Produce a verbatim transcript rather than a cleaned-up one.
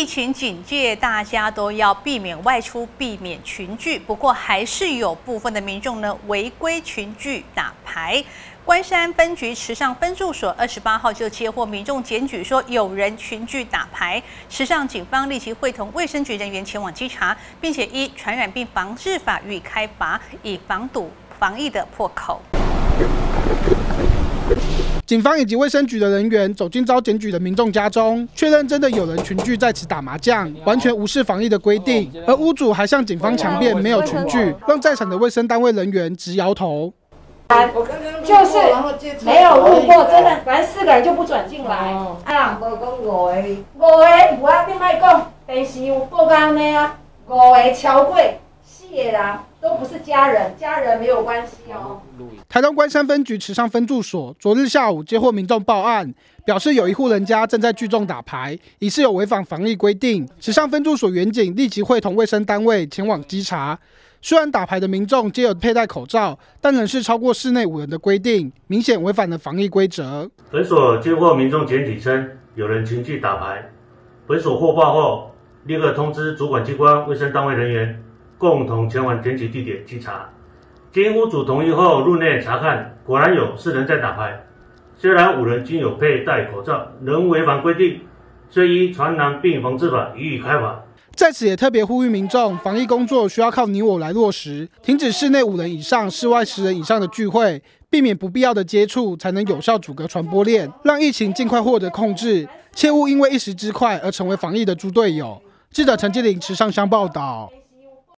疫情警戒，大家都要避免外出，避免群聚。不过，还是有部分的民众呢违规群聚打牌。关山分局池上分驻所二十八号就接获民众检举，说有人群聚打牌。池上警方立即会同卫生局人员前往稽查，并且依传染病防治法予以开罚，以防堵防疫的破口。 警方以及卫生局的人员走进遭检举的民众家中，确认真的有人群聚在此打麻将，完全无视防疫的规定。而屋主还向警方强辩没有群聚，让在场的卫生单位人员直摇头。 就是没有路过，真的，反正四个人就不准进来。啊，无讲五个，五个无啊，你莫讲，电视有报安尼啊，五个超过四个人。 都不是家人，家人没有关系哦。 台东关山分局池上分驻所昨日下午接获民众报案，表示有一户人家正在聚众打牌，疑似有违反防疫规定。池上分驻所员警立即会同卫生单位前往稽查。虽然打牌的民众皆有佩戴口罩，但仍是超过室内五人的规定，明显违反了防疫规则。 本所接获民众检举称有人群聚打牌，本所获报后立刻通知主管机关卫生单位人员。 共同前往检举地点稽查，经屋主同意后入内查看，果然有四人在打牌。虽然五人均有佩戴口罩，仍违反规定，虽依传染病防治法予以开罚。 在此也特别呼吁民众，防疫工作需要靠你我来落实，停止室内五人以上、室外十人以上的聚会，避免不必要的接触，才能有效阻隔传播链，让疫情尽快获得控制。切勿因为一时之快而成为防疫的猪队友。记者陈建林池上乡报道。